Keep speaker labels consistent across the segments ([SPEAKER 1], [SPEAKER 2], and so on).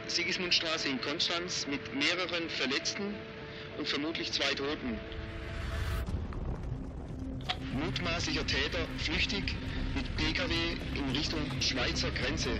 [SPEAKER 1] Sigismundstraße in Konstanz mit mehreren Verletzten und vermutlich 2 Toten. Mutmaßlicher Täter flüchtig mit PKW in Richtung Schweizer Grenze.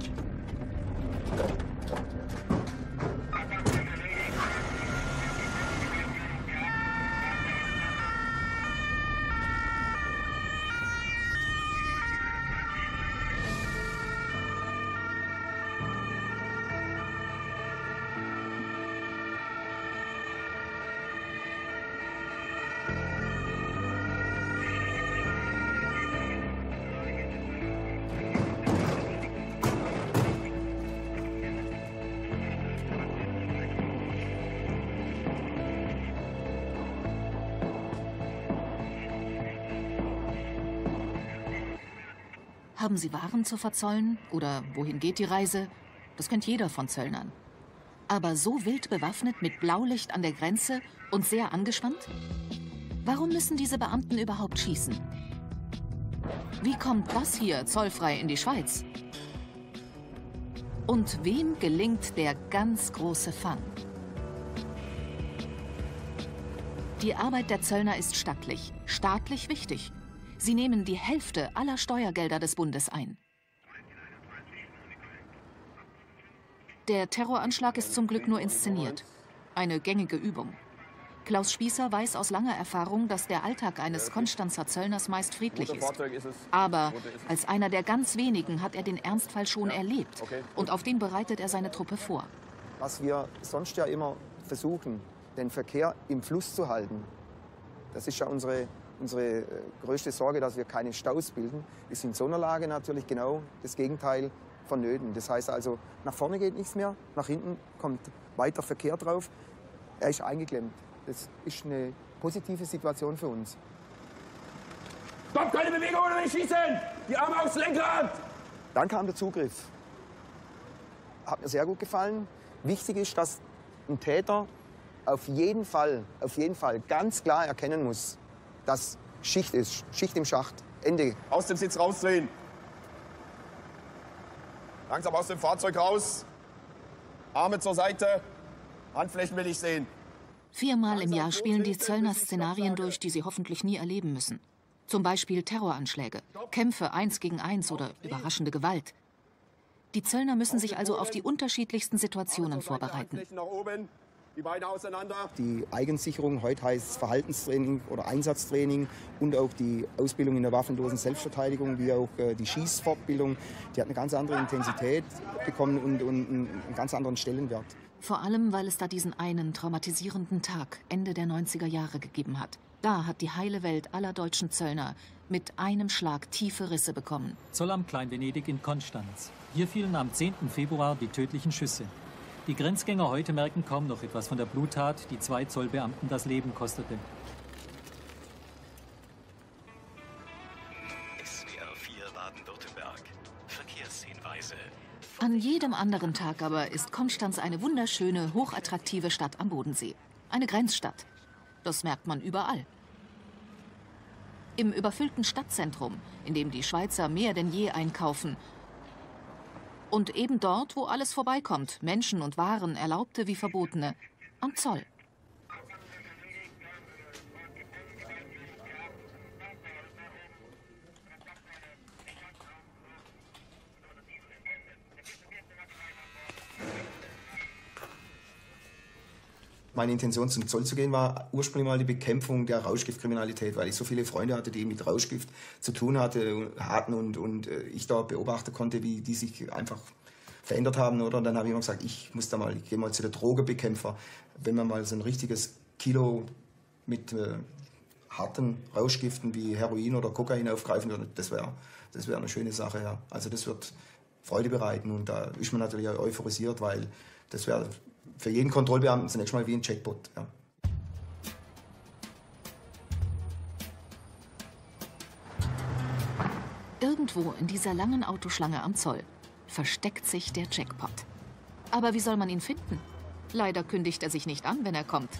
[SPEAKER 2] Haben Sie Waren zu verzollen? Oder wohin geht die Reise? Das kennt jeder von Zöllnern. Aber so wild bewaffnet mit Blaulicht an der Grenze und sehr angespannt? Warum müssen diese Beamten überhaupt schießen? Wie kommt das hier zollfrei in die Schweiz? Und wem gelingt der ganz große Fang? Die Arbeit der Zöllner ist stattlich, staatlich wichtig. Sie nehmen die Hälfte aller Steuergelder des Bundes ein. Der Terroranschlag ist zum Glück nur inszeniert. Eine gängige Übung. Klaus Spießer weiß aus langer Erfahrung, dass der Alltag eines Konstanzer Zöllners meist friedlich ist. Aber als einer der ganz wenigen hat er den Ernstfall schon erlebt. Und auf den bereitet er seine Truppe vor.
[SPEAKER 3] Was wir sonst ja immer versuchen, den Verkehr im Fluss zu halten, das ist ja unsere größte Sorge, dass wir keine Staus bilden, ist in so einer Lage natürlich genau das Gegenteil vonnöten. Das heißt also, nach vorne geht nichts mehr, nach hinten kommt weiter Verkehr drauf. Er ist eingeklemmt. Das ist eine positive Situation für uns.
[SPEAKER 4] Stopp, keine Bewegung oder nicht schießen! Die Arme aufs Lenkrad!
[SPEAKER 3] Dann kam der Zugriff. Hat mir sehr gut gefallen. Wichtig ist, dass ein Täter auf jeden Fall ganz klar erkennen muss, dass Schicht ist, Schicht im Schacht, Ende.
[SPEAKER 4] Aus dem Sitz rausdrehen. Langsam aus dem Fahrzeug raus. Arme zur Seite. Handflächen will ich sehen.
[SPEAKER 2] 4-mal im Jahr spielen die Zöllner Szenarien durch, die sie hoffentlich nie erleben müssen. Zum Beispiel Terroranschläge, Kämpfe 1 gegen 1 oder überraschende Gewalt. Die Zöllner müssen sich also auf die unterschiedlichsten Situationen vorbereiten.
[SPEAKER 4] Die Beine auseinander.
[SPEAKER 3] Die Eigensicherung, heute heißt es Verhaltenstraining oder Einsatztraining und auch die Ausbildung in der waffenlosen Selbstverteidigung, wie auch die Schießfortbildung, die hat eine ganz andere Intensität bekommen und einen ganz anderen Stellenwert.
[SPEAKER 2] Vor allem, weil es da diesen einen traumatisierenden Tag Ende der 90er Jahre gegeben hat. Da hat die heile Welt aller deutschen Zöllner mit einem Schlag tiefe Risse bekommen.
[SPEAKER 5] Zollamt Klein-Venedig in Konstanz. Hier fielen am 10. Februar die tödlichen Schüsse. Die Grenzgänger heute merken kaum noch etwas von der Bluttat, die 2 Zollbeamten das Leben kostete.
[SPEAKER 6] SWR 4 Baden-Württemberg. Verkehrshinweise.
[SPEAKER 2] An jedem anderen Tag aber ist Konstanz eine wunderschöne, hochattraktive Stadt am Bodensee. Eine Grenzstadt. Das merkt man überall. Im überfüllten Stadtzentrum, in dem die Schweizer mehr denn je einkaufen. Und eben dort, wo alles vorbeikommt, Menschen und Waren, Erlaubte wie Verbotene, am Zoll.
[SPEAKER 3] Meine Intention, zum Zoll zu gehen, war ursprünglich mal die Bekämpfung der Rauschgiftkriminalität, weil ich so viele Freunde hatte, die mit Rauschgift zu tun hatten und ich da beobachten konnte, wie die sich einfach verändert haben. Oder? Und dann habe ich immer gesagt, ich gehe mal zu der Drogenbekämpfer. Wenn man mal so ein richtiges Kilo mit harten Rauschgiften wie Heroin oder Kokain aufgreifen würde, das wäre eine schöne Sache. Ja. Also das wird Freude bereiten und da ist man natürlich auch euphorisiert, weil das wäre für jeden Kontrollbeamten zunächst mal wie ein Jackpot. Ja.
[SPEAKER 2] Irgendwo in dieser langen Autoschlange am Zoll versteckt sich der Jackpot. Aber wie soll man ihn finden? Leider kündigt er sich nicht an, wenn er kommt.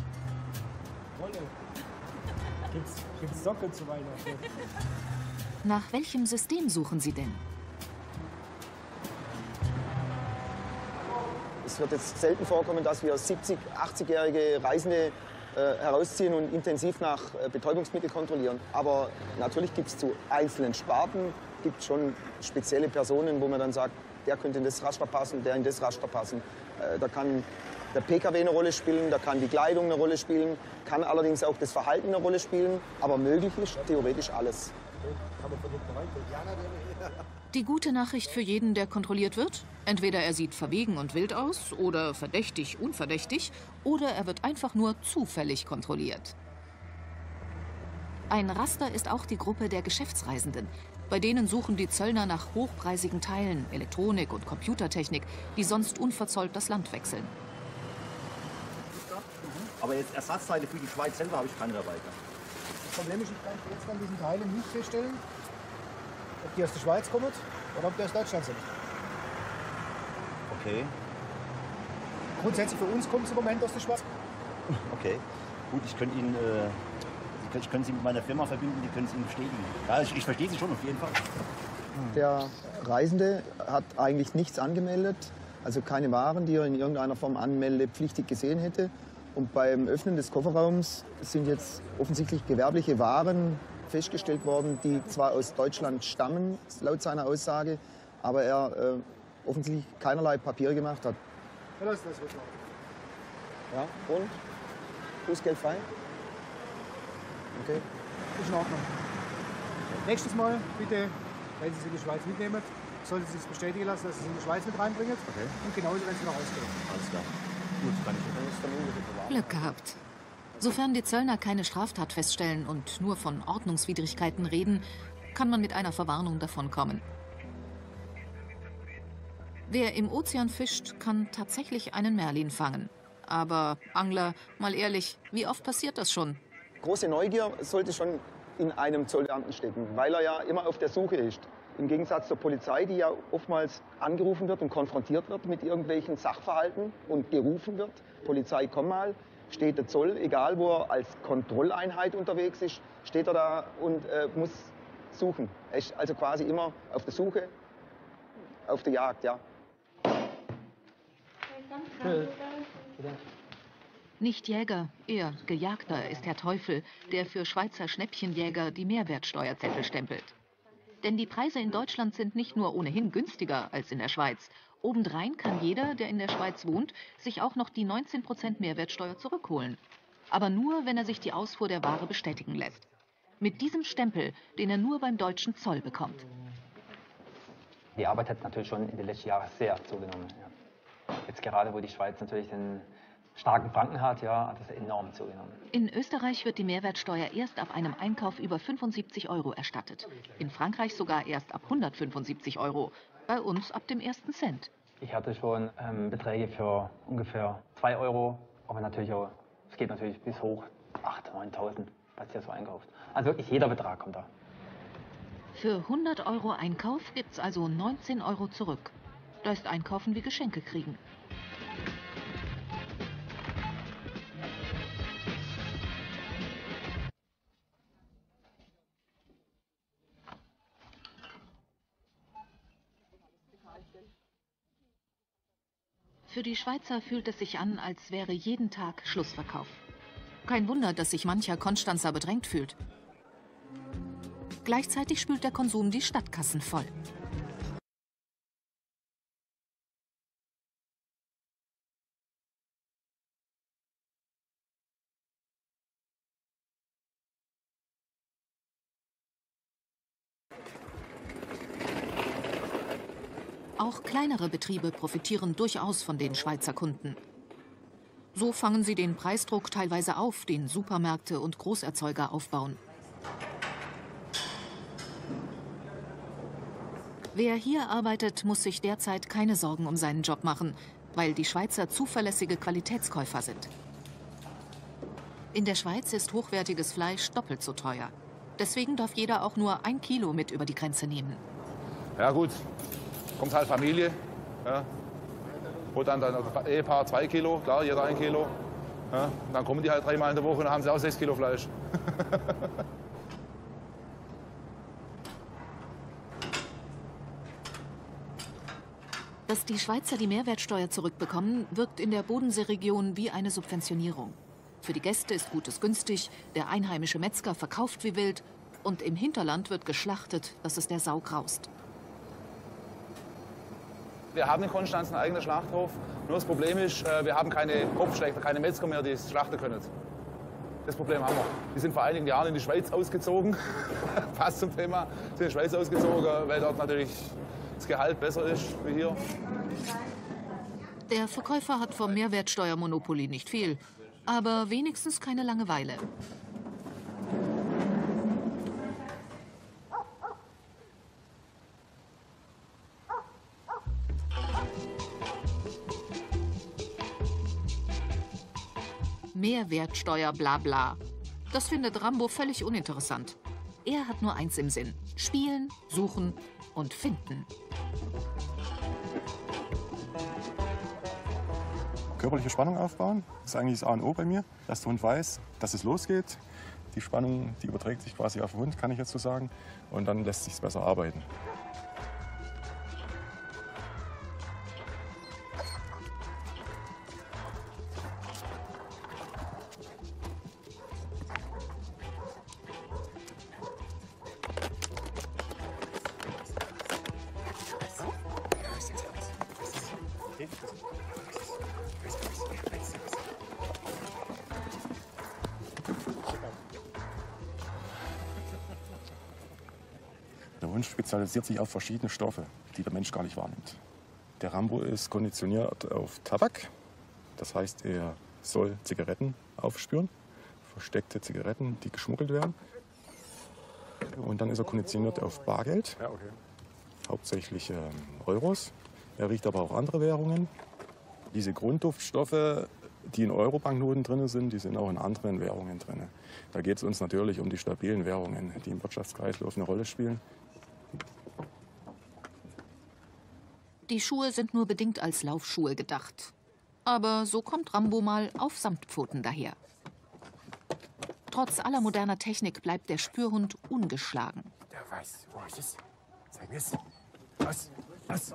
[SPEAKER 7] Gibt's Socke zu Weihnachten?
[SPEAKER 2] Nach welchem System suchen Sie denn?
[SPEAKER 8] Es wird jetzt selten vorkommen, dass wir 70-, 80-jährige Reisende herausziehen und intensiv nach Betäubungsmitteln kontrollieren. Aber natürlich gibt es zu einzelnen Sparten gibt schon spezielle Personen, wo man dann sagt, der könnte in das Raster passen, der in das Raster passen. Da kann der PKW eine Rolle spielen, da kann die Kleidung eine Rolle spielen, kann allerdings auch das Verhalten eine Rolle spielen. Aber möglich ist theoretisch alles.
[SPEAKER 2] Die gute Nachricht für jeden, der kontrolliert wird: Entweder er sieht verwegen und wild aus oder verdächtig unverdächtig, oder er wird einfach nur zufällig kontrolliert. Ein Raster ist auch die Gruppe der Geschäftsreisenden. Bei denen suchen die Zöllner nach hochpreisigen Teilen, Elektronik und Computertechnik, die sonst unverzollt das Land wechseln.
[SPEAKER 9] Aber jetzt Ersatzteile für die Schweiz selber habe ich keine dabei.
[SPEAKER 7] Das Problem ist, ich kann jetzt an diesen Teilen nicht feststellen, ob die aus der Schweiz kommen oder ob die aus Deutschland sind.
[SPEAKER 9] Okay.
[SPEAKER 7] Grundsätzlich für uns kommt es im Moment aus der Schweiz.
[SPEAKER 9] Okay. Gut, ich könnte Ihnen, ich könnte Sie mit meiner Firma verbinden, die können es Ihnen bestätigen. Ja, ich verstehe Sie schon auf jeden Fall.
[SPEAKER 8] Der Reisende hat eigentlich nichts angemeldet, also keine Waren, die er in irgendeiner Form anmeldepflichtig gesehen hätte. Und beim Öffnen des Kofferraums sind jetzt offensichtlich gewerbliche Waren festgestellt worden, die zwar aus Deutschland stammen, laut seiner Aussage, aber er offensichtlich keinerlei Papiere gemacht hat.
[SPEAKER 7] Ja, das ist das wirklich.
[SPEAKER 8] Ja, und? Bußgeld frei? Okay.
[SPEAKER 7] Ist in Ordnung. Nächstes Mal bitte, wenn Sie es in die Schweiz mitnehmen, sollten Sie es bestätigen lassen, dass Sie es in die Schweiz mit reinbringen.
[SPEAKER 9] Okay.
[SPEAKER 7] Und genauso, wenn Sie noch rausgehen.
[SPEAKER 9] Alles klar. Gut, kann ich.
[SPEAKER 2] Glück gehabt. Sofern die Zöllner keine Straftat feststellen und nur von Ordnungswidrigkeiten reden, kann man mit einer Verwarnung davonkommen. Wer im Ozean fischt, kann tatsächlich einen Merlin fangen. Aber Angler, mal ehrlich, wie oft passiert das schon?
[SPEAKER 8] Große Neugier sollte schon in einem Zollbeamten stecken, weil er ja immer auf der Suche ist. Im Gegensatz zur Polizei, die ja oftmals angerufen wird und konfrontiert wird mit irgendwelchen Sachverhalten und gerufen wird. Polizei, komm mal, steht der Zoll, egal wo er als Kontrolleinheit unterwegs ist, steht er da und muss suchen. Er ist also quasi immer auf der Suche, auf der Jagd, ja.
[SPEAKER 2] Nicht Jäger, eher Gejagter ist Herr Teufel, der für Schweizer Schnäppchenjäger die Mehrwertsteuerzettel stempelt. Denn die Preise in Deutschland sind nicht nur ohnehin günstiger als in der Schweiz. Obendrein kann jeder, der in der Schweiz wohnt, sich auch noch die 19% Mehrwertsteuer zurückholen. Aber nur, wenn er sich die Ausfuhr der Ware bestätigen lässt. Mit diesem Stempel, den er nur beim deutschen Zoll bekommt.
[SPEAKER 10] Die Arbeit hat natürlich schon in den letzten Jahren sehr zugenommen. Ja. Jetzt gerade, wo die Schweiz natürlich den starken Franken hat, ja, hat es enorm zugenommen.
[SPEAKER 2] In Österreich wird die Mehrwertsteuer erst ab einem Einkauf über 75 € erstattet. In Frankreich sogar erst ab 175 €. Bei uns ab dem ersten Cent.
[SPEAKER 10] Ich hatte schon Beträge für ungefähr 2 €, aber natürlich auch, es geht natürlich bis hoch 8.000, 9.000, was ihr so einkauft. Also wirklich jeder Betrag kommt da.
[SPEAKER 2] Für 100 € Einkauf gibt's also 19 € zurück. Da ist Einkaufen wie Geschenke kriegen. Für die Schweizer fühlt es sich an, als wäre jeden Tag Schlussverkauf. Kein Wunder, dass sich mancher Konstanzer bedrängt fühlt. Gleichzeitig spült der Konsum die Stadtkassen voll. Auch kleinere Betriebe profitieren durchaus von den Schweizer Kunden. So fangen sie den Preisdruck teilweise auf, den Supermärkte und Großerzeuger aufbauen. Wer hier arbeitet, muss sich derzeit keine Sorgen um seinen Job machen, weil die Schweizer zuverlässige Qualitätskäufer sind. In der Schweiz ist hochwertiges Fleisch doppelt so teuer. Deswegen darf jeder auch nur 1 Kilo mit über die Grenze nehmen.
[SPEAKER 11] Ja gut, kommt halt Familie. Ja. Holt dann das Ehepaar 2 Kilo, klar, jeder 1 Kilo. Ja. Und dann kommen die halt 3-mal in der Woche und dann haben sie auch 6 Kilo Fleisch.
[SPEAKER 2] Dass die Schweizer die Mehrwertsteuer zurückbekommen, wirkt in der Bodenseeregion wie eine Subventionierung. Für die Gäste ist Gutes günstig, der einheimische Metzger verkauft wie wild und im Hinterland wird geschlachtet, dass es der Sau graust.
[SPEAKER 11] Wir haben in Konstanz einen eigenen Schlachthof. Nur das Problem ist, wir haben keine Kopfschlächter, keine Metzger mehr, die es schlachten können. Das Problem haben wir. Die sind vor einigen Jahren in die Schweiz ausgezogen. Passt zum Thema. Sind in die Schweiz ausgezogen, weil dort natürlich das Gehalt besser ist wie hier.
[SPEAKER 2] Der Verkäufer hat vom Mehrwertsteuermonopoly nicht viel, aber wenigstens keine Langeweile. Mehrwertsteuer bla bla. Das findet Rambo völlig uninteressant. Er hat nur eins im Sinn: Spielen, suchen und finden.
[SPEAKER 12] Körperliche Spannung aufbauen, das ist eigentlich das A und O bei mir, dass der Hund weiß, dass es losgeht. Die Spannung, die überträgt sich quasi auf den Hund, kann ich jetzt so sagen, und dann lässt sich es besser arbeiten. Der Hund spezialisiert sich auf verschiedene Stoffe, die der Mensch gar nicht wahrnimmt. Der Rambo ist konditioniert auf Tabak. Das heißt, er soll Zigaretten aufspüren, versteckte Zigaretten, die geschmuggelt werden. Und dann ist er konditioniert auf Bargeld, hauptsächlich Euros. Er riecht aber auch andere Währungen. Diese Grundduftstoffe, die in Euro-Banknoten drin sind, die sind auch in anderen Währungen drin. Da geht es uns natürlich um die stabilen Währungen, die im Wirtschaftskreislauf eine Rolle spielen.
[SPEAKER 2] Die Schuhe sind nur bedingt als Laufschuhe gedacht. Aber so kommt Rambo mal auf Samtpfoten daher. Trotz aller moderner Technik bleibt der Spürhund ungeschlagen.
[SPEAKER 13] Der weiß, wo ist es? Zeig mir's. Was? Was?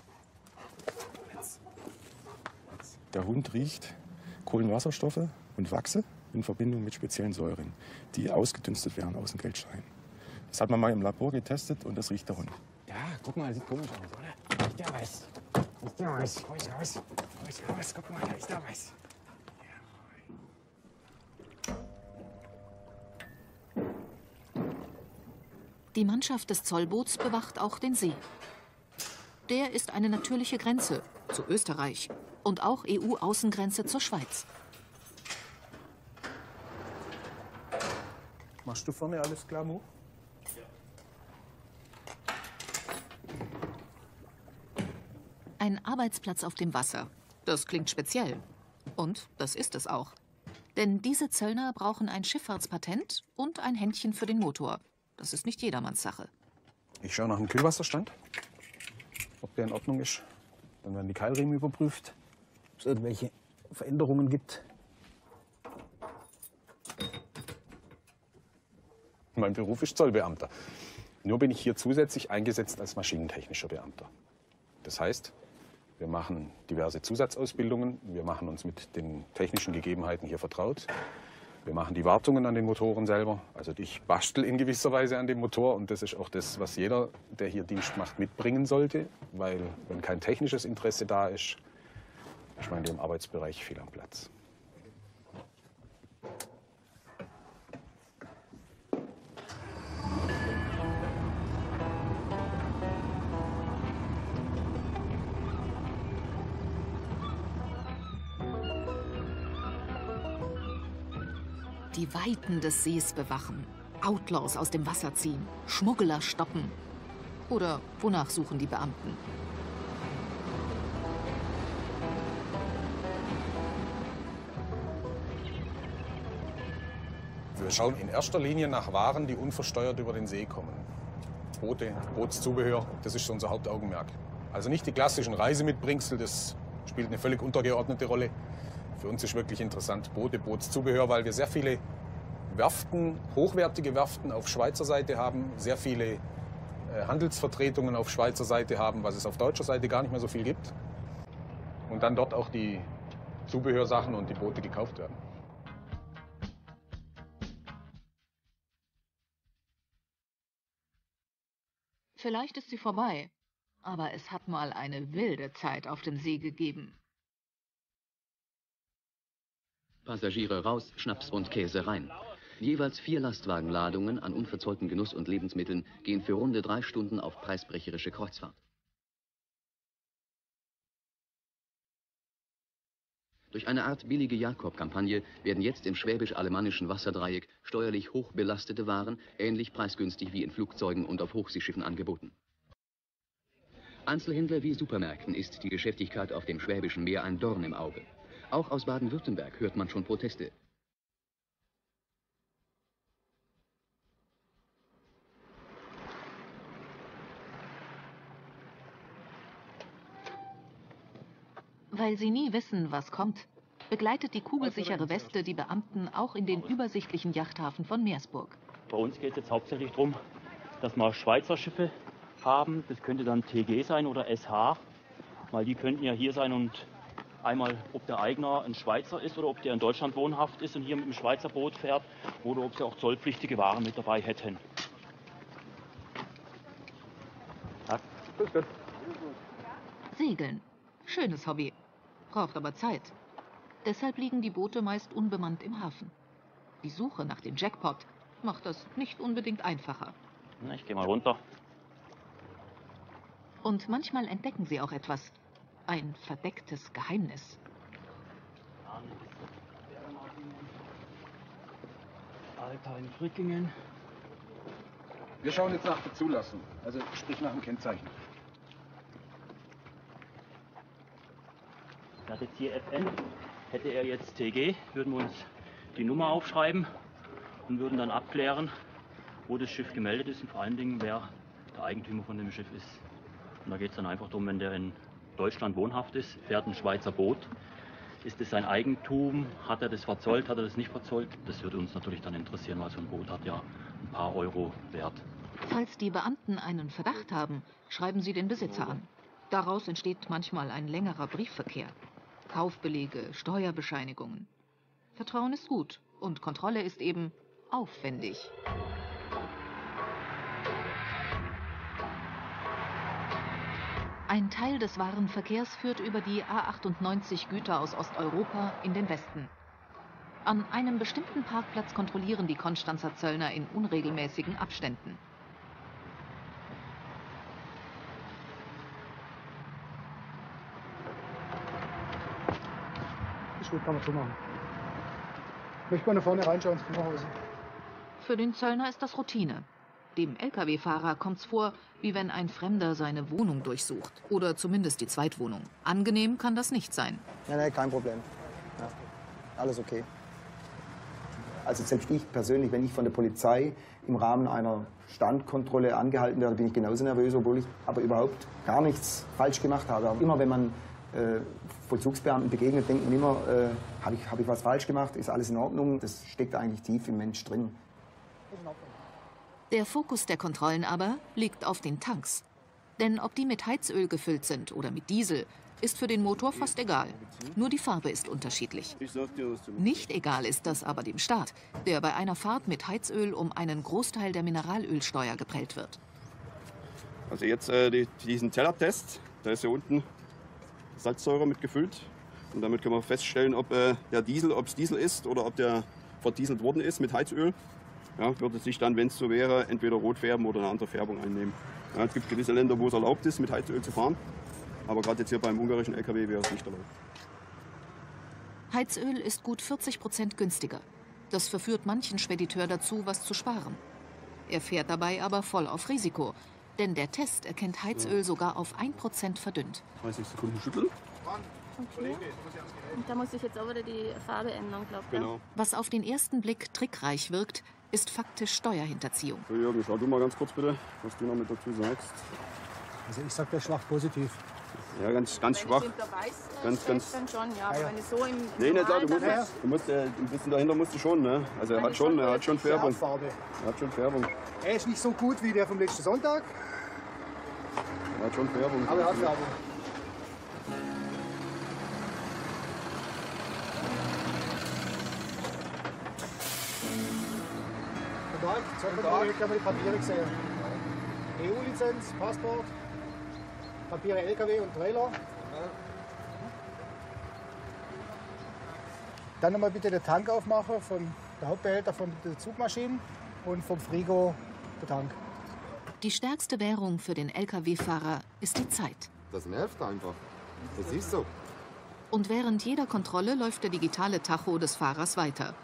[SPEAKER 12] Der Hund riecht Kohlenwasserstoffe und Wachse in Verbindung mit speziellen Säuren, die ausgedünstet werden aus dem Geldschein. Das hat man mal im Labor getestet und das riecht der Hund.
[SPEAKER 13] Ja, guck mal, sieht komisch aus, oder? Ist der weiß. Ist der weiß. Wo ist raus? Wo ist raus? Guck mal, da ist der weiß.
[SPEAKER 2] Die Mannschaft des Zollboots bewacht auch den See. Der ist eine natürliche Grenze zu Österreich und auch EU-Außengrenze zur Schweiz.
[SPEAKER 7] Machst du vorne alles klar, Mo?
[SPEAKER 2] Ein Arbeitsplatz auf dem Wasser. Das klingt speziell. Und das ist es auch. Denn diese Zöllner brauchen ein Schifffahrtspatent und ein Händchen für den Motor. Das ist nicht jedermanns Sache.
[SPEAKER 14] Ich schaue nach dem Kühlwasserstand, ob der in Ordnung ist. Dann werden die Keilriemen überprüft, ob es irgendwelche Veränderungen gibt. Mein Beruf ist Zollbeamter. Nur bin ich hier zusätzlich eingesetzt als maschinentechnischer Beamter. Das heißt, wir machen diverse Zusatzausbildungen, wir machen uns mit den technischen Gegebenheiten hier vertraut. Wir machen die Wartungen an den Motoren selber. Also ich bastel in gewisser Weise an dem Motor und das ist auch das, was jeder, der hier Dienst macht, mitbringen sollte. Weil wenn kein technisches Interesse da ist, ist man in dem Arbeitsbereich fehl am Platz.
[SPEAKER 2] Die Weiten des Sees bewachen, Outlaws aus dem Wasser ziehen, Schmuggler stoppen. Oder wonach suchen die Beamten?
[SPEAKER 14] Wir schauen in erster Linie nach Waren, die unversteuert über den See kommen. Boote, Bootszubehör, das ist unser Hauptaugenmerk. Also nicht die klassischen Reisemitbringsel, das spielt eine völlig untergeordnete Rolle. Für uns ist wirklich interessant Boote, Bootszubehör, weil wir sehr viele Werften, hochwertige Werften auf Schweizer Seite haben, sehr viele Handelsvertretungen auf Schweizer Seite haben, was es auf deutscher Seite gar nicht mehr so viel gibt. Und dann dort auch die Zubehörsachen und die Boote gekauft werden.
[SPEAKER 2] Vielleicht ist sie vorbei, aber es hat mal eine wilde Zeit auf dem See gegeben.
[SPEAKER 15] Passagiere raus, Schnaps und Käse rein. Jeweils 4 Lastwagenladungen an unverzollten Genuss- und Lebensmitteln gehen für runde 3 Stunden auf preisbrecherische Kreuzfahrt. Durch eine Art billige Jakob-Kampagne werden jetzt im schwäbisch-alemannischen Wasserdreieck steuerlich hoch belastete Waren ähnlich preisgünstig wie in Flugzeugen und auf Hochseeschiffen angeboten. Einzelhändler wie Supermärkten ist die Geschäftigkeit auf dem Schwäbischen Meer ein Dorn im Auge. Auch aus Baden-Württemberg hört man schon Proteste.
[SPEAKER 2] Weil sie nie wissen, was kommt, begleitet die kugelsichere Weste die Beamten auch in den übersichtlichen Yachthafen von Meersburg.
[SPEAKER 16] Bei uns geht es jetzt hauptsächlich darum, dass wir Schweizer Schiffe haben. Das könnte dann TG sein oder SH, weil die könnten ja hier sein und einmal, ob der Eigner ein Schweizer ist oder ob der in Deutschland wohnhaft ist und hier mit dem Schweizer Boot fährt oder ob sie auch zollpflichtige Waren mit dabei hätten.
[SPEAKER 2] Ja. Segeln. Schönes Hobby. Braucht aber Zeit. Deshalb liegen die Boote meist unbemannt im Hafen. Die Suche nach dem Jackpot macht das nicht unbedingt einfacher.
[SPEAKER 16] Ich gehe mal runter.
[SPEAKER 2] Und manchmal entdecken sie auch etwas. Ein verdecktes Geheimnis.
[SPEAKER 16] Alter in Frickingen.
[SPEAKER 14] Wir schauen jetzt nach der Zulassung, also sprich nach dem Kennzeichen.
[SPEAKER 16] Er hat jetzt hier FN. Hätte er jetzt TG, würden wir uns die Nummer aufschreiben und würden dann abklären, wo das Schiff gemeldet ist und vor allen Dingen, wer der Eigentümer von dem Schiff ist. Und da geht es dann einfach darum, wenn der in Deutschland wohnhaft ist, fährt ein Schweizer Boot, ist es sein Eigentum, hat er das verzollt, hat er das nicht verzollt? Das würde uns natürlich dann interessieren, weil so ein Boot hat ja ein paar Euro Wert.
[SPEAKER 2] Falls die Beamten einen Verdacht haben, schreiben sie den Besitzer an. Daraus entsteht manchmal ein längerer Briefverkehr. Kaufbelege, Steuerbescheinigungen. Vertrauen ist gut und Kontrolle ist eben aufwendig. Ein Teil des Warenverkehrs führt über die A98 Güter aus Osteuropa in den Westen. An einem bestimmten Parkplatz kontrollieren die Konstanzer Zöllner in unregelmäßigen Abständen.
[SPEAKER 7] Ist gut, kann man zumachen. Ich möchte mal nach vorne reinschauen, ins Kühlhaus.
[SPEAKER 2] Für den Zöllner ist das Routine. Dem Lkw-Fahrer kommt es vor, wie wenn ein Fremder seine Wohnung durchsucht. Oder zumindest die Zweitwohnung. Angenehm kann das nicht sein.
[SPEAKER 8] Nein, kein Problem. Ja, alles okay. Also selbst ich persönlich, wenn ich von der Polizei im Rahmen einer Standkontrolle angehalten werde, bin ich genauso nervös, obwohl ich aber überhaupt gar nichts falsch gemacht habe. Aber immer wenn man Vollzugsbeamten begegnet, denkt man immer, habe ich was falsch gemacht, ist alles in Ordnung? Das steckt eigentlich tief im Mensch drin.
[SPEAKER 2] Der Fokus der Kontrollen aber liegt auf den Tanks. Denn ob die mit Heizöl gefüllt sind oder mit Diesel, ist für den Motor fast egal. Nur die Farbe ist unterschiedlich. Nicht egal ist das aber dem Staat, der bei einer Fahrt mit Heizöl um einen Großteil der Mineralölsteuer geprellt wird.
[SPEAKER 4] Also jetzt diesen Tellertest, da ist hier unten Salzsäure mitgefüllt. Und damit können wir feststellen, ob der Diesel, ob es Diesel ist oder ob der verdieselt worden ist mit Heizöl. Ja, würde sich dann, wenn es so wäre, entweder rot färben oder eine andere Färbung einnehmen. Ja, es gibt gewisse Länder, wo es erlaubt ist, mit Heizöl zu fahren. Aber gerade jetzt hier beim ungarischen LKW wäre es nicht erlaubt.
[SPEAKER 2] Heizöl ist gut 40% günstiger. Das verführt manchen Spediteur dazu, was zu sparen. Er fährt dabei aber voll auf Risiko. Denn der Test erkennt Heizöl sogar auf 1% verdünnt.
[SPEAKER 4] 30 Sekunden schütteln.
[SPEAKER 17] Okay. Und da muss ich jetzt auch wieder die Farbe ändern, glaube ich.
[SPEAKER 4] Genau.
[SPEAKER 2] Was auf den ersten Blick trickreich wirkt, ist faktisch Steuerhinterziehung.
[SPEAKER 4] So, Jürgen, schau du mal ganz kurz bitte, was du noch mit dazu sagst.
[SPEAKER 7] Also ich sag, der ist schwach positiv.
[SPEAKER 4] Ja, ganz schwach.
[SPEAKER 17] Wenn ich weiß,
[SPEAKER 4] ganz
[SPEAKER 17] dann schon, ja. Aber wenn ich so im
[SPEAKER 4] Nee, nicht da,
[SPEAKER 17] Normalen
[SPEAKER 4] du musst ein bisschen dahinter musst du schon, ne? Also er hat schon Färbung. Er hat schon Färbung.
[SPEAKER 7] Er ist nicht so gut wie der vom letzten Sonntag.
[SPEAKER 4] Er hat schon Färbung.
[SPEAKER 7] Aber er hat Färbung. Guten Tag, jetzt haben wir die Papiere gesehen. EU-Lizenz, Passport, Papiere LKW und Trailer. Dann nochmal bitte den Tank aufmachen von der Hauptbehälter von der Zugmaschinen und vom Frigo der Tank.
[SPEAKER 2] Die stärkste Währung für den Lkw-Fahrer ist die Zeit.
[SPEAKER 18] Das nervt einfach. Das ist so.
[SPEAKER 2] Und während jeder Kontrolle läuft der digitale Tacho des Fahrers weiter.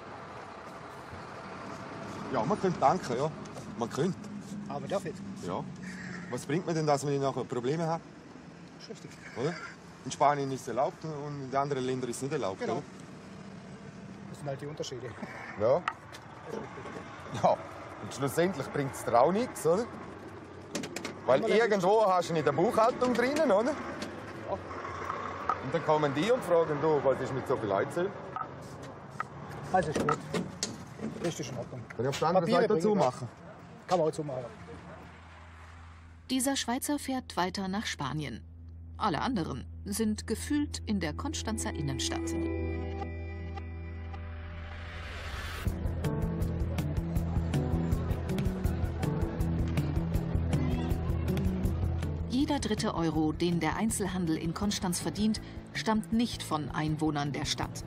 [SPEAKER 18] Ja, man könnte danken, ja. Man könnte.
[SPEAKER 7] Aber darf nicht.
[SPEAKER 18] Ja. Was bringt mir denn, dass man nachher Probleme hat?
[SPEAKER 7] Richtig.
[SPEAKER 18] Oder? In Spanien ist es erlaubt und in anderen Ländern ist es nicht erlaubt.
[SPEAKER 7] Genau.
[SPEAKER 18] Oder?
[SPEAKER 7] Das sind halt die Unterschiede.
[SPEAKER 18] Ja. Ja. Und schlussendlich bringt es dir auch nichts, oder? Weil irgendwo hast du in der Buchhaltung drinnen, oder? Ja. Und dann kommen die und fragen, du, was ist mit so viel Einzel?
[SPEAKER 7] Also ist gut. Das ist in Ordnung.
[SPEAKER 18] Kann ich auf der anderen Seite dazu machen?
[SPEAKER 7] Kann man auch zumachen.
[SPEAKER 2] Dieser Schweizer fährt weiter nach Spanien. Alle anderen sind gefühlt in der Konstanzer Innenstadt. Jeder dritte Euro, den der Einzelhandel in Konstanz verdient, stammt nicht von Einwohnern der Stadt.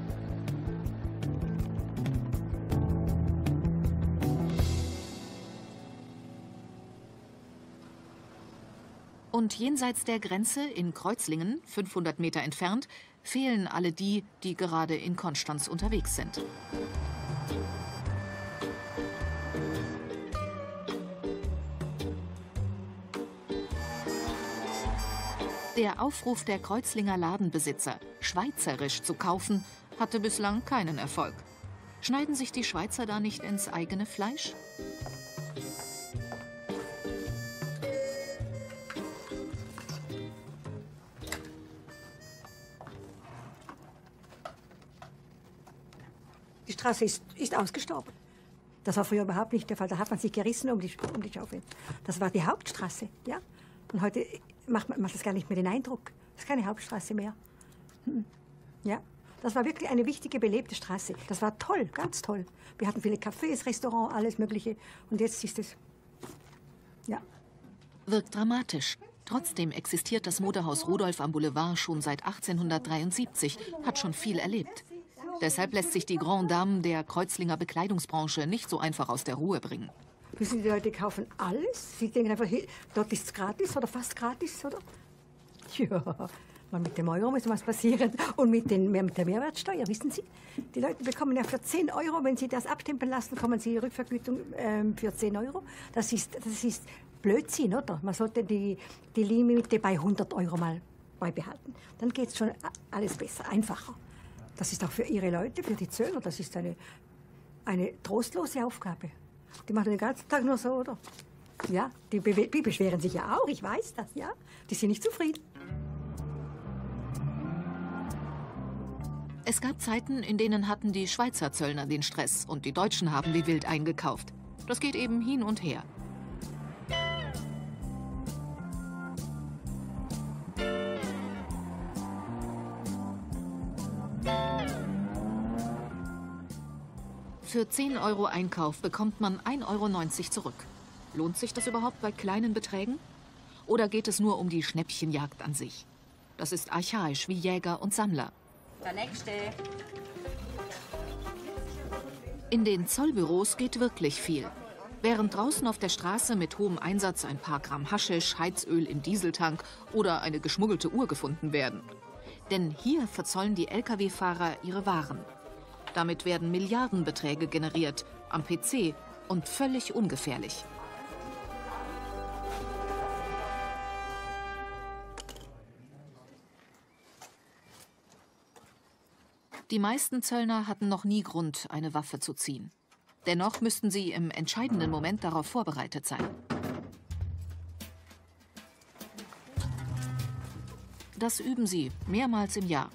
[SPEAKER 2] Und jenseits der Grenze in Kreuzlingen, 500 Meter entfernt, fehlen alle die, die gerade in Konstanz unterwegs sind. Der Aufruf der Kreuzlinger Ladenbesitzer, schweizerisch zu kaufen, hatte bislang keinen Erfolg. Schneiden sich die Schweizer da nicht ins eigene Fleisch?
[SPEAKER 19] Die Straße ist ausgestorben. Das war früher überhaupt nicht der Fall. Da hat man sich gerissen um die Schaufel. Das war die Hauptstraße. Ja? Und heute macht das gar nicht mehr den Eindruck. Das ist keine Hauptstraße mehr. Ja? Das war wirklich eine wichtige, belebte Straße. Das war toll, ganz toll. Wir hatten viele Cafés, Restaurants, alles Mögliche. Und jetzt ist es... Ja.
[SPEAKER 2] Wirkt dramatisch. Trotzdem existiert das Modehaus Rudolf am Boulevard schon seit 1873, hat schon viel erlebt. Deshalb lässt sich die Grande Dame der Kreuzlinger Bekleidungsbranche nicht so einfach aus der Ruhe bringen.
[SPEAKER 19] Wissen die Leute kaufen alles? Sie denken einfach, dort ist es gratis oder fast gratis, oder? Ja, mal mit dem Euro muss was passieren. Und mit der Mehrwertsteuer, wissen Sie? Die Leute bekommen ja für 10 Euro, wenn sie das abstempeln lassen, bekommen sie Rückvergütung für 10 Euro. Das ist Blödsinn, oder? Man sollte die Limite bei 100 Euro mal beibehalten. Dann geht es schon alles besser, einfacher. Das ist auch für Ihre Leute, für die Zöllner, das ist eine trostlose Aufgabe. Die machen den ganzen Tag nur so, oder? Ja, die beschweren sich ja auch, ich weiß das, ja. Die sind nicht zufrieden.
[SPEAKER 2] Es gab Zeiten, in denen hatten die Schweizer Zöllner den Stress und die Deutschen haben wie wild eingekauft. Das geht eben hin und her. Für 10 Euro Einkauf bekommt man 1,90 Euro zurück. Lohnt sich das überhaupt bei kleinen Beträgen? Oder geht es nur um die Schnäppchenjagd an sich? Das ist archaisch wie Jäger und Sammler.
[SPEAKER 20] Der nächste.
[SPEAKER 2] In den Zollbüros geht wirklich viel. Während draußen auf der Straße mit hohem Einsatz ein paar Gramm Haschisch, Heizöl im Dieseltank oder eine geschmuggelte Uhr gefunden werden. Denn hier verzollen die Lkw-Fahrer ihre Waren. Damit werden Milliardenbeträge generiert, am PC und völlig ungefährlich. Die meisten Zöllner hatten noch nie Grund, eine Waffe zu ziehen. Dennoch müssten sie im entscheidenden Moment darauf vorbereitet sein. Das üben sie mehrmals im Jahr.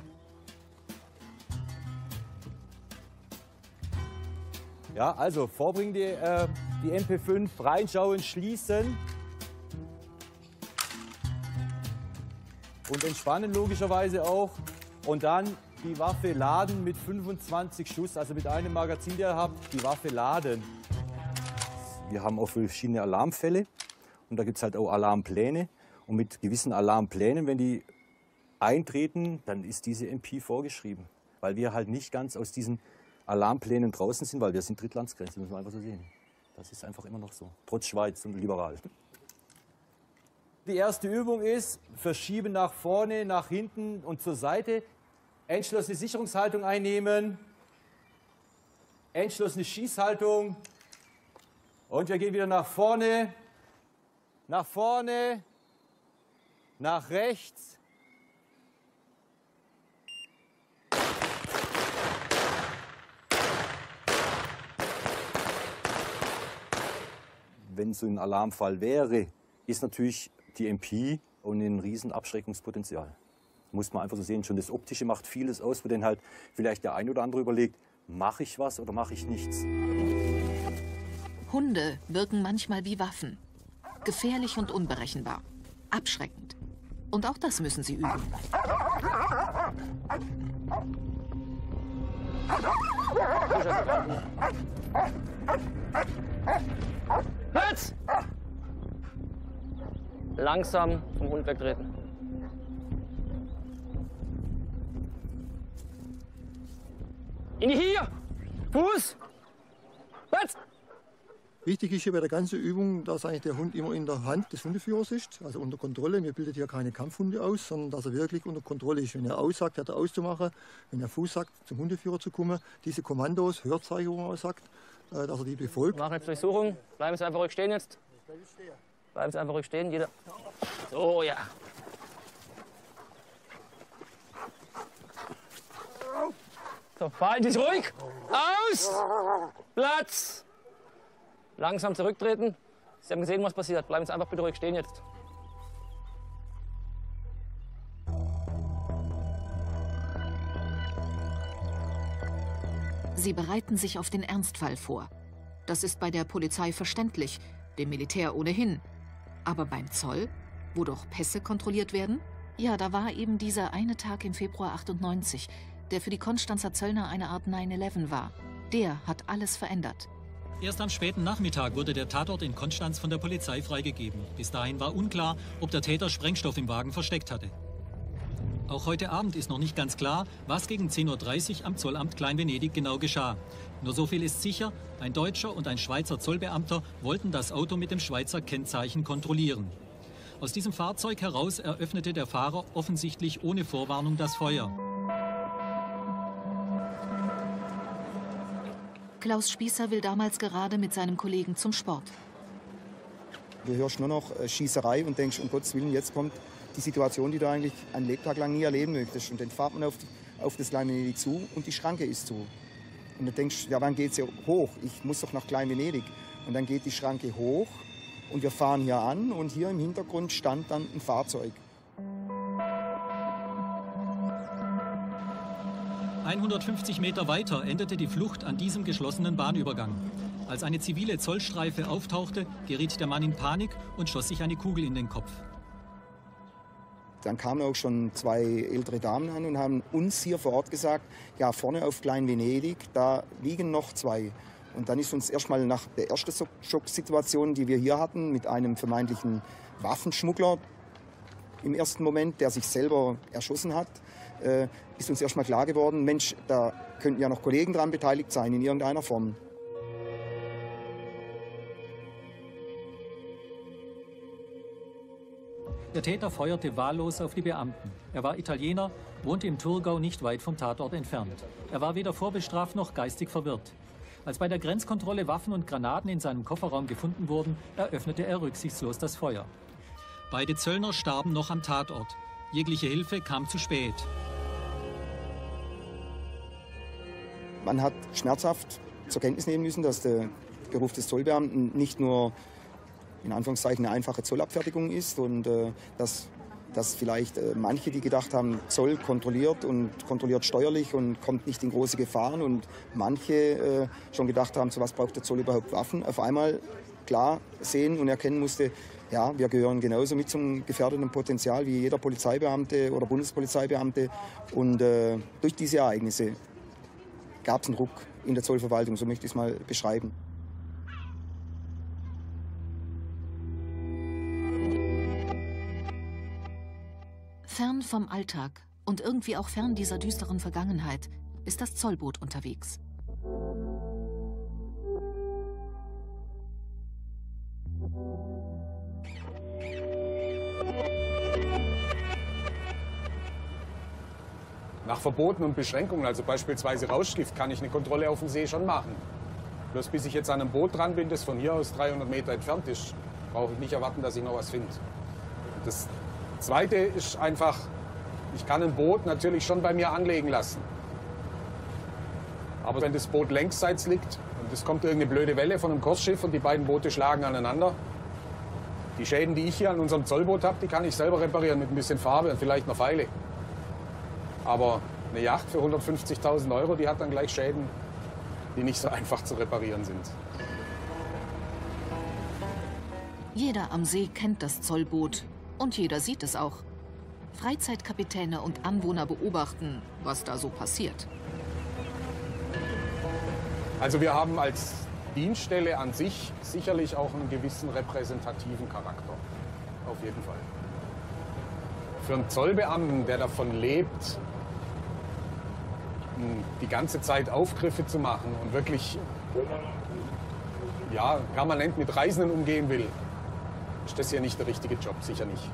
[SPEAKER 21] Ja, also vorbringen die MP5, reinschauen, schließen. und entspannen logischerweise auch. Und dann die Waffe laden mit 25 Schuss, also mit einem Magazin, der ihr habt, die Waffe laden. Wir haben auch verschiedene Alarmfälle und da gibt es halt auch Alarmpläne. Und mit gewissen Alarmplänen, wenn die eintreten, dann ist diese MP vorgeschrieben. Weil wir halt nicht ganz aus diesen Alarmplänen draußen sind, weil wir sind Drittlandsgrenze, müssen wir einfach so sehen. Das ist einfach immer noch so, trotz Schweiz und liberal. Die erste Übung ist, verschieben nach vorne, nach hinten und zur Seite. Entschlossene Sicherungshaltung einnehmen. Entschlossene Schießhaltung. Und wir gehen wieder nach vorne, nach rechts. Wenn so ein Alarmfall wäre, ist natürlich die MP und ein riesen Abschreckungspotenzial. Muss man einfach so sehen. Schon das Optische macht vieles aus, wo dann halt vielleicht der ein oder andere überlegt, mache ich was oder mache ich nichts.
[SPEAKER 2] Hunde wirken manchmal wie Waffen. Gefährlich und unberechenbar. Abschreckend. Und auch das müssen sie üben.
[SPEAKER 20] Hals! Langsam vom Hund wegtreten. In die hier! Fuß! Hals!
[SPEAKER 22] Wichtig ist hier bei der ganzen Übung, dass eigentlich der Hund immer in der Hand des Hundeführers ist, also unter Kontrolle. Wir bilden hier keine Kampfhunde aus, sondern dass er wirklich unter Kontrolle ist. Wenn er aussagt, hat er auszumachen. Wenn er Fuß sagt, zum Hundeführer zu kommen. Diese Kommandos, Hörzeichen, wo man sagt, dass er die befolgt.
[SPEAKER 20] Wir machen jetzt Durchsuchung. Bleiben Sie einfach ruhig stehen jetzt. Bleiben Sie einfach ruhig stehen, jeder. So, ja. So, verhalten Sie sich ruhig. Aus! Platz! Langsam zurücktreten. Sie haben gesehen, was passiert. Bleiben Sie einfach bitte ruhig stehen jetzt.
[SPEAKER 2] Sie bereiten sich auf den Ernstfall vor. Das ist bei der Polizei verständlich, dem Militär ohnehin. Aber beim Zoll, wo doch Pässe kontrolliert werden? Ja, da war eben dieser eine Tag im Februar 98, der für die Konstanzer Zöllner eine Art 9/11 war. Der hat alles verändert.
[SPEAKER 5] Erst am späten Nachmittag wurde der Tatort in Konstanz von der Polizei freigegeben. Bis dahin war unklar, ob der Täter Sprengstoff im Wagen versteckt hatte. Auch heute Abend ist noch nicht ganz klar, was gegen 10:30 Uhr am Zollamt Klein-Venedig genau geschah. Nur so viel ist sicher, ein deutscher und ein Schweizer Zollbeamter wollten das Auto mit dem Schweizer Kennzeichen kontrollieren. Aus diesem Fahrzeug heraus eröffnete der Fahrer offensichtlich ohne Vorwarnung das Feuer.
[SPEAKER 2] Klaus Spießer will damals gerade mit seinem Kollegen zum Sport.
[SPEAKER 3] Du hörst nur noch Schießerei und denkst, um Gottes Willen, jetzt kommt die Situation, die du eigentlich einen Lebtag lang nie erleben möchtest. Und dann fährt man auf das Klein-Venedig zu und die Schranke ist zu. Und du denkst, ja, wann geht's hier hoch? Ich muss doch nach Klein-Venedig. Und dann geht die Schranke hoch und wir fahren hier an und hier im Hintergrund stand dann ein Fahrzeug.
[SPEAKER 5] 150 Meter weiter endete die Flucht an diesem geschlossenen Bahnübergang. Als eine zivile Zollstreife auftauchte, geriet der Mann in Panik und schoss sich eine Kugel in den Kopf.
[SPEAKER 3] Dann kamen auch schon zwei ältere Damen an und haben uns hier vor Ort gesagt, ja, vorne auf Klein-Venedig, da liegen noch zwei. Und dann ist uns erstmal nach der ersten Schocksituation, die wir hier hatten, mit einem vermeintlichen Waffenschmuggler im ersten Moment, der sich selber erschossen hat, ist uns erstmal klar geworden, Mensch, da könnten ja noch Kollegen dran beteiligt sein in irgendeiner Form.
[SPEAKER 5] Der Täter feuerte wahllos auf die Beamten. Er war Italiener, wohnte im Thurgau nicht weit vom Tatort entfernt. Er war weder vorbestraft noch geistig verwirrt. Als bei der Grenzkontrolle Waffen und Granaten in seinem Kofferraum gefunden wurden, eröffnete er rücksichtslos das Feuer. Beide Zöllner starben noch am Tatort. Jegliche Hilfe kam zu spät.
[SPEAKER 3] Man hat schmerzhaft zur Kenntnis nehmen müssen, dass der Beruf des Zollbeamten nicht nur in Anführungszeichen eine einfache Zollabfertigung ist und dass vielleicht manche, die gedacht haben, Zoll kontrolliert und kontrolliert steuerlich und kommt nicht in große Gefahren und manche schon gedacht haben, zu was braucht der Zoll überhaupt Waffen. Auf einmal klar sehen und erkennen musste, ja, wir gehören genauso mit zum gefährdeten Potenzial wie jeder Polizeibeamte oder Bundespolizeibeamte. Und durch diese Ereignisse gab es einen Ruck in der Zollverwaltung, so möchte ich es mal beschreiben.
[SPEAKER 2] Fern vom Alltag und irgendwie auch fern dieser düsteren Vergangenheit ist das Zollboot unterwegs.
[SPEAKER 14] Nach Verboten und Beschränkungen, also beispielsweise Rauschgift, kann ich eine Kontrolle auf dem See schon machen. Bloß bis ich jetzt an einem Boot dran bin, das von hier aus 300 Meter entfernt ist, brauche ich nicht erwarten, dass ich noch was finde. Das Zweite ist einfach, ich kann ein Boot natürlich schon bei mir anlegen lassen. Aber wenn das Boot längsseits liegt und es kommt irgendeine blöde Welle von einem Kursschiff und die beiden Boote schlagen aneinander, die Schäden, die ich hier an unserem Zollboot habe, die kann ich selber reparieren mit ein bisschen Farbe und vielleicht einer Feile. Aber eine Yacht für 150.000 €, die hat dann gleich Schäden, die nicht so einfach zu reparieren sind.
[SPEAKER 2] Jeder am See kennt das Zollboot und jeder sieht es auch. Freizeitkapitäne und Anwohner beobachten, was da so passiert.
[SPEAKER 14] Also wir haben als Dienststelle an sich sicherlich auch einen gewissen repräsentativen Charakter. Auf jeden Fall. Für einen Zollbeamten, der davon lebt, die ganze Zeit Aufgriffe zu machen und wirklich ja, permanent mit Reisenden umgehen will, ist das hier nicht der richtige Job, sicher nicht.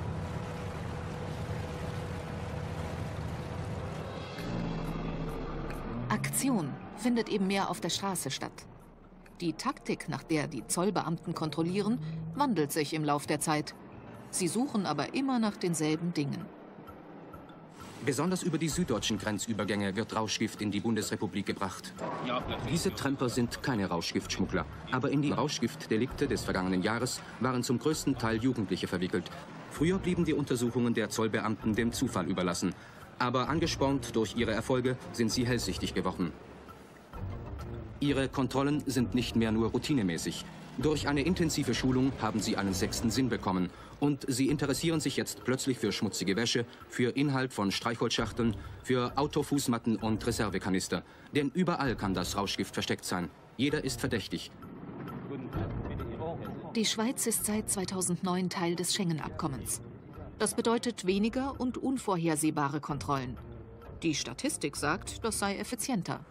[SPEAKER 2] Aktion findet eben mehr auf der Straße statt. Die Taktik, nach der die Zollbeamten kontrollieren, wandelt sich im Lauf der Zeit. Sie suchen aber immer nach denselben Dingen.
[SPEAKER 1] Besonders über die süddeutschen Grenzübergänge wird Rauschgift in die Bundesrepublik gebracht. Diese Tramper sind keine Rauschgiftschmuggler. Aber in die Rauschgiftdelikte des vergangenen Jahres waren zum größten Teil Jugendliche verwickelt. Früher blieben die Untersuchungen der Zollbeamten dem Zufall überlassen. Aber angespornt durch ihre Erfolge sind sie hellsichtig geworden. Ihre Kontrollen sind nicht mehr nur routinemäßig. Durch eine intensive Schulung haben sie einen sechsten Sinn bekommen. Und sie interessieren sich jetzt plötzlich für schmutzige Wäsche, für Inhalt von Streichholzschachteln, für Autofußmatten und Reservekanister. Denn überall kann das Rauschgift versteckt sein. Jeder ist verdächtig.
[SPEAKER 2] Die Schweiz ist seit 2009 Teil des Schengen-Abkommens. Das bedeutet weniger und unvorhersehbare Kontrollen. Die Statistik sagt, das sei effizienter.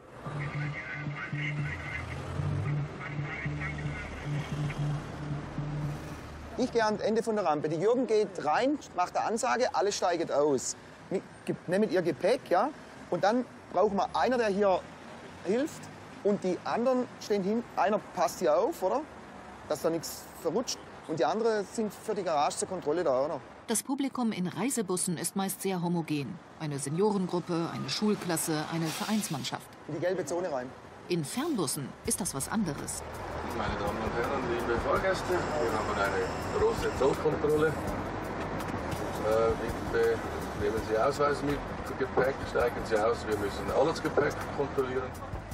[SPEAKER 8] Ich gehe ans Ende von der Rampe. Die Jürgen geht rein, macht eine Ansage, alle steigen aus. Nehmt ihr Gepäck, ja? Und dann brauchen wir einer, der hier hilft. Und die anderen stehen hin. Einer passt hier auf, oder? Dass da nichts verrutscht. Und die anderen sind für die Garage zur Kontrolle da, oder?
[SPEAKER 2] Das Publikum in Reisebussen ist meist sehr homogen. Eine Seniorengruppe, eine Schulklasse, eine Vereinsmannschaft.
[SPEAKER 8] In die gelbe Zone rein.
[SPEAKER 2] In Fernbussen ist das was anderes.
[SPEAKER 6] Meine Damen und Herren, liebe Fahrgäste, wir haben eine große Zollkontrolle. Bitte nehmen Sie Ausweis mit, Gepäck, steigen Sie aus. Wir müssen alles Gepäck kontrollieren.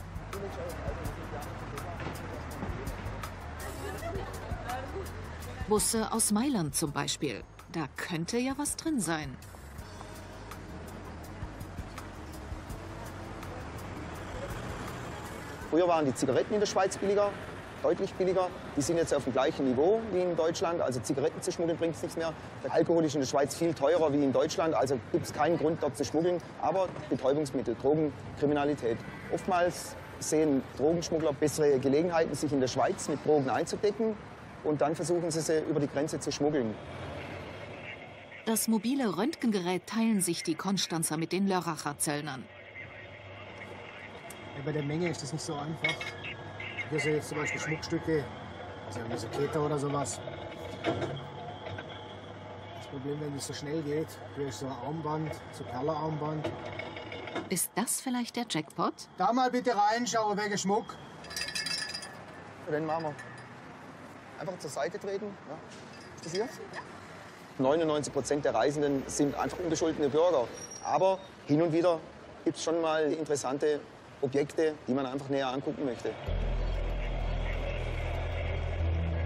[SPEAKER 2] Busse aus Mailand zum Beispiel. Da könnte ja was drin sein.
[SPEAKER 8] Früher waren die Zigaretten in der Schweiz billiger, deutlich billiger. Die sind jetzt auf dem gleichen Niveau wie in Deutschland. Also Zigaretten zu schmuggeln bringt nichts mehr. Der Alkohol ist in der Schweiz viel teurer wie in Deutschland. Also gibt es keinen Grund, dort zu schmuggeln. Aber Betäubungsmittel, Drogenkriminalität. Oftmals sehen Drogenschmuggler bessere Gelegenheiten, sich in der Schweiz mit Drogen einzudecken. Und dann versuchen sie über die Grenze zu schmuggeln.
[SPEAKER 2] Das mobile Röntgengerät teilen sich die Konstanzer mit den Lörracher Zöllnern.
[SPEAKER 7] Bei der Menge ist das nicht so einfach. Hier sind jetzt zum Beispiel Schmuckstücke, also wie so Keter oder sowas. Das Problem, wenn es so schnell geht, hier ist so ein Armband, so Perlerarmband.
[SPEAKER 2] Ist das vielleicht der Jackpot?
[SPEAKER 7] Da mal bitte reinschauen wegen Schmuck.
[SPEAKER 8] Den machen wir. Einfach zur Seite treten. Ja. Ist das hier? 99% der Reisenden sind einfach unbescholtene Bürger. Aber hin und wieder gibt es schon mal interessante Objekte, die man einfach näher angucken möchte.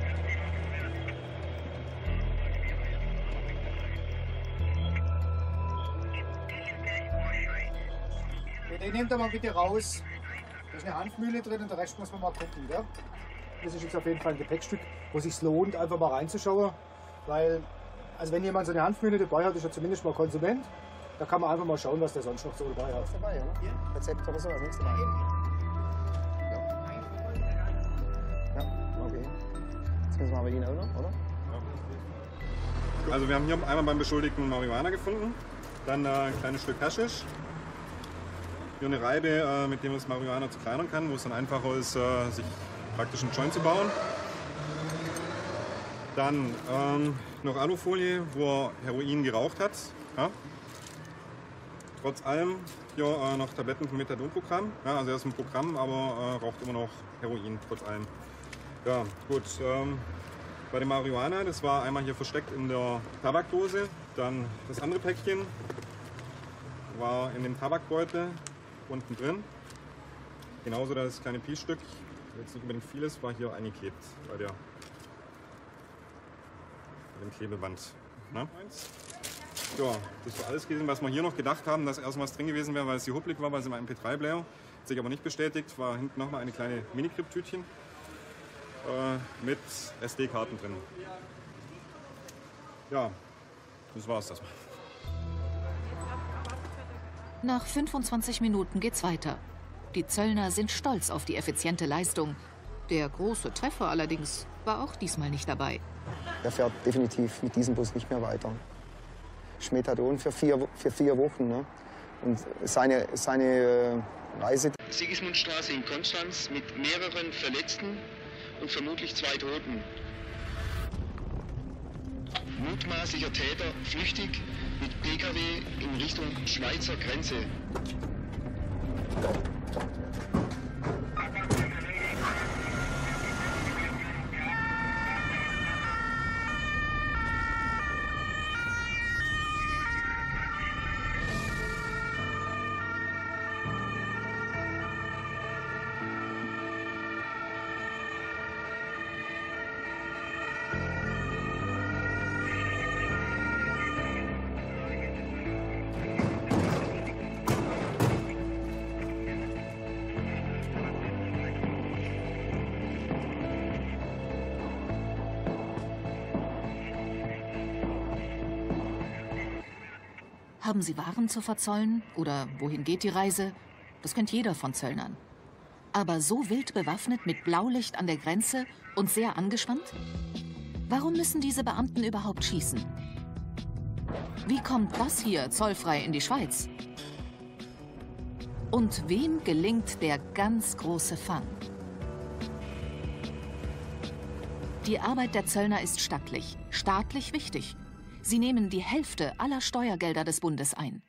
[SPEAKER 7] Den nehmt ihr mal bitte raus. Da ist eine Hanfmühle drin und der Rest muss man mal gucken. Gell? Das ist jetzt auf jeden Fall ein Gepäckstück, wo es sich lohnt, einfach mal reinzuschauen. Weil, also wenn jemand so eine Hanfmühle dabei hat, ist er zumindest mal Konsument. Da kann man einfach mal schauen, was der sonst noch so dabei hat.
[SPEAKER 8] Dabei, oder? Ja. Rezept oder so, also nichts dabei. Ja, okay. Jetzt müssen wir aber ihn auch noch, oder?
[SPEAKER 12] Also wir haben hier einmal beim Beschuldigten Marihuana gefunden, dann ein kleines Stück Haschisch, hier eine Reibe, mit dem man das Marihuana zerkleinern kann, wo es dann einfacher ist, sich praktisch einen Joint zu bauen. Dann noch Alufolie, wo er Heroin geraucht hat. Ja. Trotz allem hier noch Tabletten vom Methadonprogramm. Ja, also er ist ein Programm, aber raucht immer noch Heroin, trotz allem. Ja, gut. Bei dem Marihuana, das war einmal hier versteckt in der Tabakdose. Dann das andere Päckchen war in dem Tabakbeutel unten drin. Genauso das kleine Piecestück, jetzt nicht unbedingt vieles, war hier eingeklebt bei dem Klebeband. Na? Ja, das war alles gewesen, was wir hier noch gedacht haben, dass erst was drin gewesen wäre, weil es hier huppelig war, weil es im MP3-Player. Hat sich aber nicht bestätigt, war hinten nochmal eine kleine Mini-Clip-Tütchen mit SD-Karten drin. Ja, das war's das.
[SPEAKER 2] Nach 25 Minuten geht's weiter. Die Zöllner sind stolz auf die effiziente Leistung. Der große Treffer allerdings war auch diesmal nicht dabei.
[SPEAKER 8] Er fährt definitiv mit diesem Bus nicht mehr weiter. Methadon für vier Wochen. Ne? Und seine Reise.
[SPEAKER 9] Sigismundstraße in Konstanz mit mehreren Verletzten und vermutlich 2 Toten. Mutmaßlicher Täter flüchtig mit PKW in Richtung Schweizer Grenze.
[SPEAKER 2] Haben Sie Waren zu verzollen? Oder wohin geht die Reise? Das kennt jeder von Zöllnern. Aber so wild bewaffnet mit Blaulicht an der Grenze und sehr angespannt? Warum müssen diese Beamten überhaupt schießen? Wie kommt das hier zollfrei in die Schweiz? Und wem gelingt der ganz große Fang? Die Arbeit der Zöllner ist stattlich, staatlich wichtig. Sie nehmen die Hälfte aller Steuergelder des Bundes ein.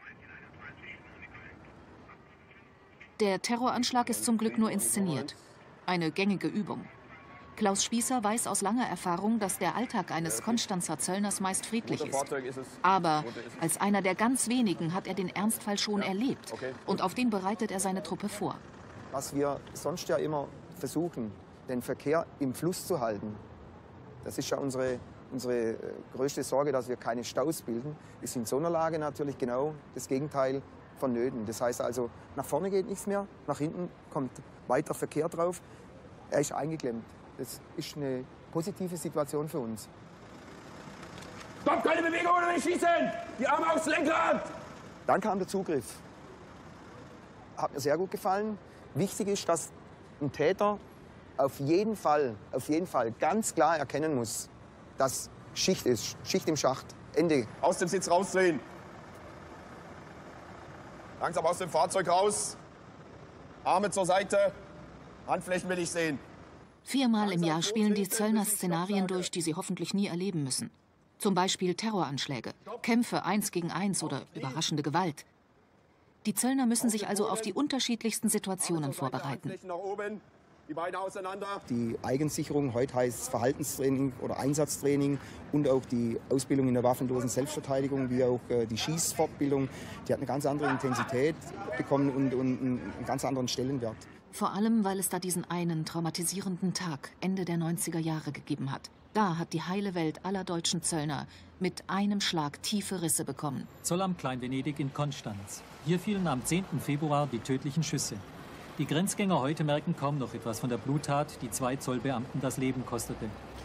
[SPEAKER 2] Der Terroranschlag ist zum Glück nur inszeniert. Eine gängige Übung. Klaus Spießer weiß aus langer Erfahrung, dass der Alltag eines Konstanzer Zöllners meist friedlich ist. Aber als einer der ganz wenigen hat er den Ernstfall schon erlebt. Und auf den bereitet er seine Truppe vor.
[SPEAKER 8] Was wir sonst ja immer versuchen, den Verkehr im Fluss zu halten. Das ist ja unsere größte Sorge, dass wir keine Staus bilden, ist in so einer Lage natürlich genau das Gegenteil vonnöten. Das heißt also, nach vorne geht nichts mehr, nach hinten kommt weiter Verkehr drauf. Er ist eingeklemmt. Das ist eine positive Situation für uns.
[SPEAKER 9] Stopp, keine Bewegung oder nicht schießen! Die Arme aufs Lenkrad!
[SPEAKER 8] Dann kam der Zugriff. Hat mir sehr gut gefallen. Wichtig ist, dass ein Täter auf jeden Fall ganz klar erkennen muss, dass Schicht ist, Schicht im Schacht, Ende.
[SPEAKER 18] Aus dem Sitz rausdrehen. Langsam aus dem Fahrzeug raus. Arme zur Seite. Handflächen will ich sehen.
[SPEAKER 2] 4-mal im Jahr spielen die Zöllner Szenarien durch, die sie hoffentlich nie erleben müssen. Zum Beispiel Terroranschläge, Kämpfe 1 gegen 1 oder überraschende Gewalt. Die Zöllner müssen sich also auf die unterschiedlichsten Situationen vorbereiten.
[SPEAKER 18] Die Beine auseinander.
[SPEAKER 8] Die Eigensicherung, heute heißt es Verhaltenstraining oder Einsatztraining und auch die Ausbildung in der waffenlosen Selbstverteidigung, wie auch die Schießfortbildung, die hat eine ganz andere Intensität bekommen und einen ganz anderen Stellenwert.
[SPEAKER 2] Vor allem, weil es da diesen einen traumatisierenden Tag Ende der 90er Jahre gegeben hat. Da hat die heile Welt aller deutschen Zöllner mit einem Schlag tiefe Risse bekommen.
[SPEAKER 5] Zollamt Klein-Venedig in Konstanz. Hier fielen am 10. Februar die tödlichen Schüsse. Die Grenzgänger heute merken kaum noch etwas von der Bluttat, die 2 Zollbeamten das Leben kostete.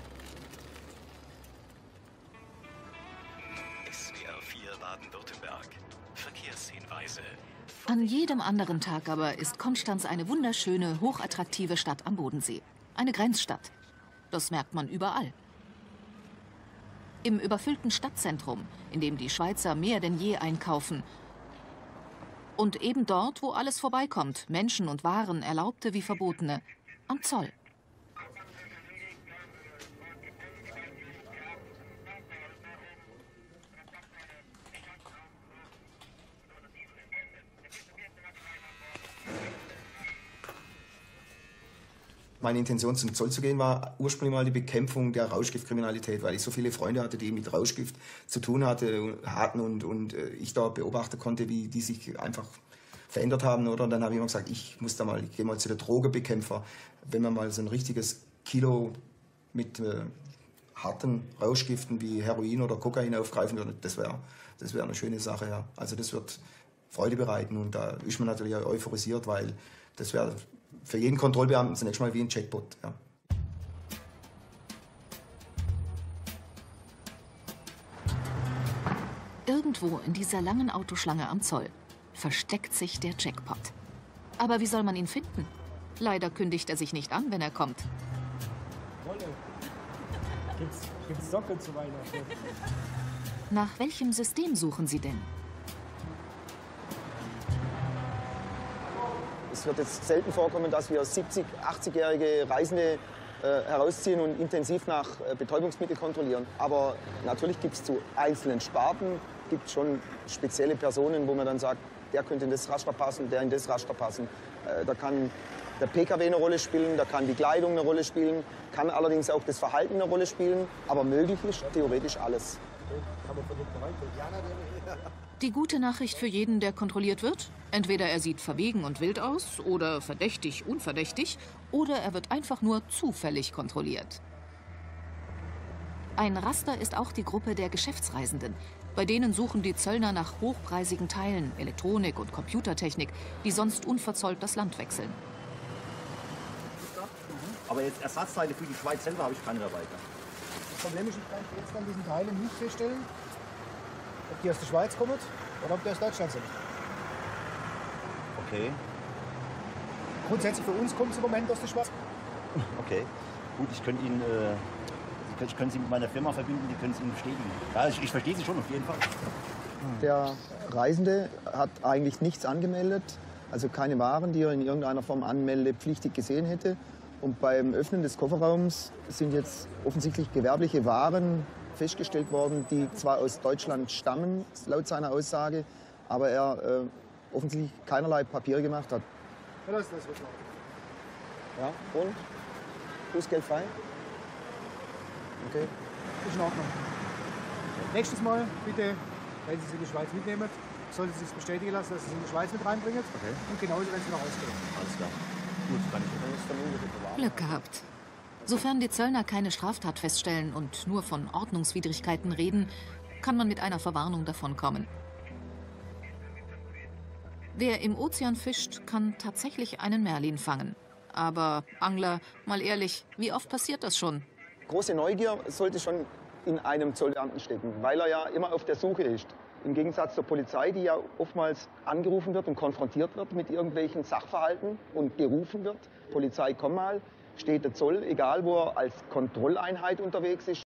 [SPEAKER 10] SWR 4 Baden-Württemberg. Verkehrshinweise.
[SPEAKER 2] An jedem anderen Tag aber ist Konstanz eine wunderschöne, hochattraktive Stadt am Bodensee. Eine Grenzstadt. Das merkt man überall. Im überfüllten Stadtzentrum, in dem die Schweizer mehr denn je einkaufen. Und eben dort, wo alles vorbeikommt, Menschen und Waren, Erlaubte wie Verbotene, am Zoll.
[SPEAKER 3] Meine Intention, zum Zoll zu gehen, war ursprünglich mal die Bekämpfung der Rauschgiftkriminalität, weil ich so viele Freunde hatte, die mit Rauschgift zu tun hatten und ich da beobachten konnte, wie die sich einfach verändert haben. Oder? Und dann habe ich immer gesagt, ich gehe mal zu der Drogenbekämpfer. Wenn man mal so ein richtiges Kilo mit harten Rauschgiften wie Heroin oder Kokain aufgreifen würde, das wäre eine schöne Sache. Ja. Also das wird Freude bereiten und da ist man natürlich auch euphorisiert, weil das wäre für jeden Kontrollbeamten zunächst mal wie ein Jackpot. Ja.
[SPEAKER 2] Irgendwo in dieser langen Autoschlange am Zoll versteckt sich der Jackpot. Aber wie soll man ihn finden? Leider kündigt er sich nicht an, wenn er kommt.
[SPEAKER 7] Gibt's Socken zu Weihnachten?
[SPEAKER 2] Nach welchem System suchen Sie denn?
[SPEAKER 8] Es wird jetzt selten vorkommen, dass wir 70-, 80-jährige Reisende herausziehen und intensiv nach Betäubungsmitteln kontrollieren. Aber natürlich gibt es zu einzelnen Sparten schon spezielle Personen, wo man dann sagt, der könnte in das Raster passen, der in das Raster passen. Da kann der PKW eine Rolle spielen, da kann die Kleidung eine Rolle spielen, kann allerdings auch das Verhalten eine Rolle spielen. Aber möglich ist theoretisch alles.
[SPEAKER 2] Die gute Nachricht für jeden, der kontrolliert wird: Entweder er sieht verwegen und wild aus oder verdächtig, unverdächtig, oder er wird einfach nur zufällig kontrolliert. Ein Raster ist auch die Gruppe der Geschäftsreisenden. Bei denen suchen die Zöllner nach hochpreisigen Teilen, Elektronik und Computertechnik, die sonst unverzollt das Land wechseln.
[SPEAKER 11] Aber jetzt Ersatzteile für die Schweiz selber habe ich keine dabei.
[SPEAKER 7] Das Problem ist, ich kann jetzt an diesen Teilen nicht feststellen, ob die aus der Schweiz kommen oder ob die aus Deutschland sind.
[SPEAKER 11] Okay.
[SPEAKER 7] Grundsätzlich für uns kommt es im Moment aus der Schweiz.
[SPEAKER 11] Okay. Gut, ich könnte Ihnen, ich könnte Sie mit meiner Firma verbinden, die können es Ihnen bestätigen. Ja, ich verstehe Sie schon auf jeden Fall.
[SPEAKER 8] Der Reisende hat eigentlich nichts angemeldet, also keine Waren, die er in irgendeiner Form anmeldepflichtig gesehen hätte. Und beim Öffnen des Kofferraums sind jetzt offensichtlich gewerbliche Waren festgestellt worden, die zwar aus Deutschland stammen, laut seiner Aussage, aber er offensichtlich keinerlei Papiere gemacht hat.
[SPEAKER 7] Ja, das wird klar.
[SPEAKER 8] Ja, und? Bußgeld frei? Okay.
[SPEAKER 7] Ist in Ordnung. Nächstes Mal bitte, wenn Sie es in die Schweiz mitnehmen, sollten Sie es bestätigen lassen, dass Sie es in die Schweiz mit reinbringen.
[SPEAKER 11] Okay.
[SPEAKER 7] Und genauso, wenn Sie noch ausgehen.
[SPEAKER 11] Alles klar. Gut, kann ich.
[SPEAKER 2] Glück gehabt. Sofern die Zöllner keine Straftat feststellen und nur von Ordnungswidrigkeiten reden, kann man mit einer Verwarnung davonkommen. Wer im Ozean fischt, kann tatsächlich einen Merlin fangen. Aber Angler, mal ehrlich, wie oft passiert das schon?
[SPEAKER 8] Große Neugier sollte schon in einem Zollbeamten stecken, weil er ja immer auf der Suche ist. Im Gegensatz zur Polizei, die ja oftmals angerufen wird und konfrontiert wird mit irgendwelchen Sachverhalten und gerufen wird. Polizei, komm mal, steht der Zoll, egal wo er als Kontrolleinheit unterwegs ist,